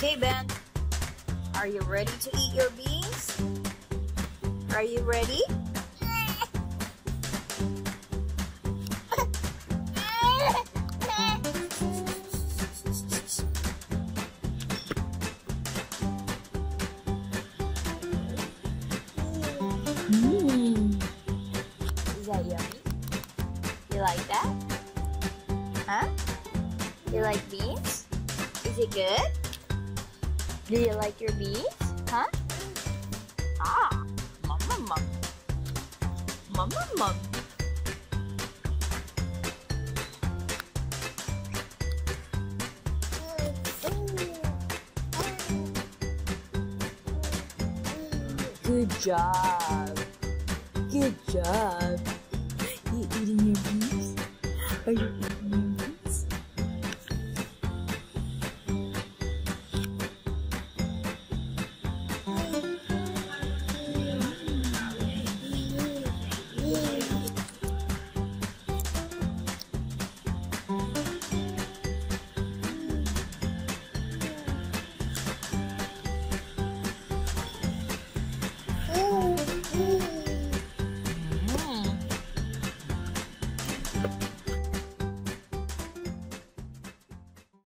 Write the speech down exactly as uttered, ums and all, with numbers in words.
Okay, Ben. Are you ready to eat your beans? Are you ready? Mmm. Is that yummy? You like that? Huh? You like beans? Is it good? Do you like your beans? Huh? Ah, mama mum. Mama mum. Good job. Good job. You eating your beans? Are you eating?